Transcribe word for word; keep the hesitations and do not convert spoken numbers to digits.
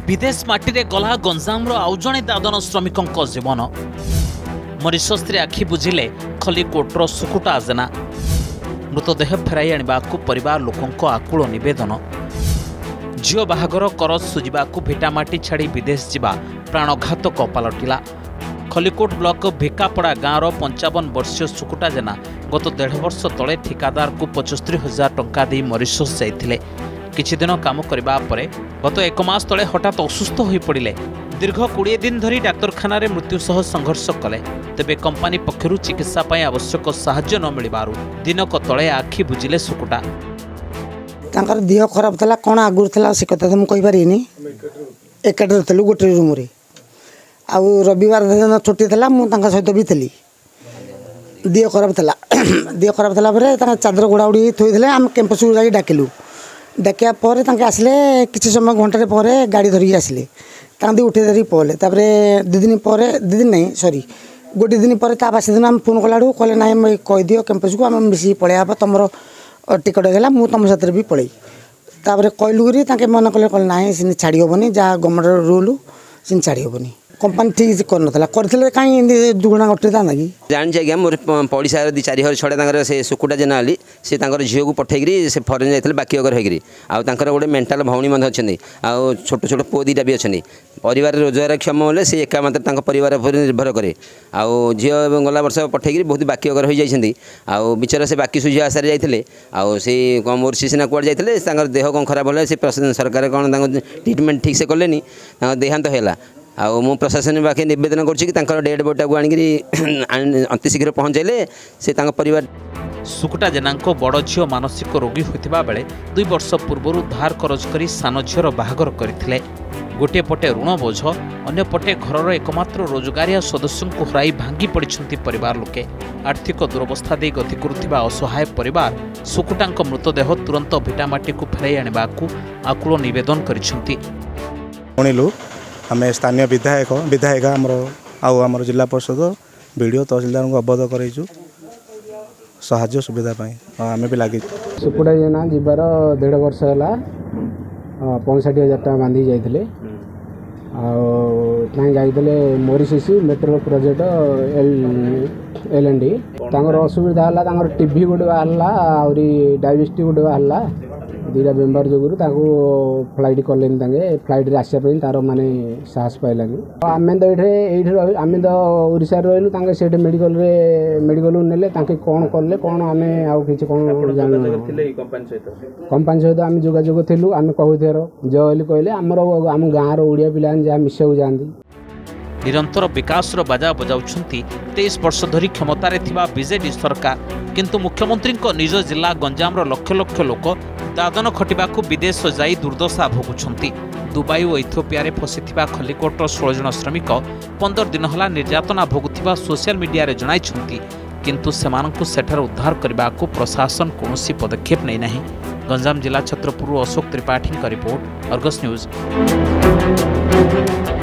विदेश माटी गला गंजाम आउ जड़े दादन श्रमिक जीवन मरीशस आखि बुझिले खलिकोटर सुकुटा जेना मृतदेह फेराई आने परिवार लोकों आकुल नवेदन झील बाहागर करज सुझा भिटामाटी छाड़ी विदेश जावा प्राणघातक पलटिला। खलिकोट ब्लॉक भिकापड़ा गाँवर पंचावन वर्षीय सुकुटा जेना गत डेढ़ वर्ष तले ठिकादार को पचस्तरी हजार टंका दे मरीशस जाइथिले। किछि दिन काम करबा परे गत एक मास तले हठात असुस्थ हो पड़े। दीर्घ कोड़े दिन धरी डाक्तरखाना मृत्यु सह संघर्ष कले तेबे कंपनी पक्षरु चिकित्सा पाई आवश्यक साहाय्य न मिलबारु दिनक तले आखि बुझिले सुकुटा। तांकर देह खराब थला कोन आगुर थला से कथा हम कहि पारिनी। एकाडर थलु गोटे रूम रे आ रविवार दिन छुट्टी थला मु तांका सहित भी थली। देह खराब थला देह खराब थला परे तांका चादर गोड़ा उड़ी थोई थले हम कैंपस को जाई डाकिलु। डाकिया पर तांके आसले किछि समय घंटे पर गाड़ी धरि आसले तांदी उठे धरि पले तापरे दु दिन पर दु दिन नहीं सॉरी गोटे दिन पर ता पास दिन हम फोन कलाडू कहले नाही मैं कह दियो कैंपस को हम मिसी पळे आबा तमरो टिकट गला मु तम साथ भी पळे तापरे कहलु री तांके मन कले कहले नाही सिन छाडी होबनी जा गवर्नमेंट रूल सिन छाडी होबनी कंपनी ठीक कर नथला करथिले काई दुगुणा घटे ता नागी जान जाय मोर पड़िसा दी चारि हर छडा तांकर से सुकुटा जेना आली से तांकर झियो को पठेगिरी से फॉरेन जाइथिले बाकी अगर हेगिरी आ तांकर गोटे मेंटल भौणी मन अछनी आ छोट छोट पो दीटा भी अछनी परिवार रोजगार क्षम होले से एका मात्र तांकर परिवार पर निर्भर करे आ झियो गला वर्ष पठेगिरी बहुत बाकी अगर हो जाइछंदी आ बिचारा से बाकी सुझिया आसारे जाइथिले आ से मोर सिसिना कोड जाइथिले तांकर देह कोन खराब होले से सरकार कोन तांकर ट्रीटमेंट ठीक से करलेनी तांकर देहांत होला आ मु प्रशासन बाकी निवेदन कर डेड बॉडी को आनी अति शीघ्र पहुँचले से परिवार। सुकुटा जेना बड़ झील मानसिक रोगी होता बेले दुई वर्ष पूर्व धार करज कर सान झीर बाहागर करते गोटे पटे ऋण बोझ अन्य पटे घर एकमात्र रोजगारिया सदस्य को हराई भांगी पड़ती परिवार लोके आर्थिक दुरवस्था दे गति करुवा असहाय परिवार सुकुटा मृतदेह तुरंत भिटामाटी को फेराई आने आकुल नवेदन कर आम स्थानीय विधायक विधायिका आमर आउ आम जिला परिषद बीडीओ तहसीलदार को अवगत करूँ साहाय्य सुविधा आम भी लगे। सुकुटा जेना जीवार डेढ़ वर्ष है पैंसठ हजार टाँग बांधी जाते जाते Mauritius metro project L L N D असुविधा है टीवी गोटे बाहर आहरी डायबिटीज गोटे बाहर दीटा मेम्बर जो फ्लाइट कले फ्लाइट आसपी तार माने साहस पाइलानी आम तो ये आम तो ओडिशा रही से मेडिकल मेडिकल नेले कौन कले कौन आम आउ कौन कंपानी सहित आम जोगाजोग थिलु आम कहूथार जल कहले आमर आम गाँव ओडिया पिला जहाँ मिसाक जाती निरंतर विकास बाजा बजाउछंती तेईस वर्ष धरी क्षमतार थिबा बीजेडी सरकार किंतु मुख्यमंत्री निज जिला गंजाम लक्ष लक्ष लोक दादन खटिबाकू विदेश जाई दुर्दशा भोगुछंती। दुबई और इथियोपिया फसिथिबा खलिकोटर षोल जन श्रमिक पंदर दिन हला निर्यातना भोगुथिबा सोशल मीडिया रे जणाइछंती किंतु सेमानंकु सेठार उद्धार करबाकू प्रशासन कोनोसी पदक्षेप नै नाही। गंजाम जिला छत्रपुर अशोक त्रिपाठी का रिपोर्ट अर्गस न्यूज।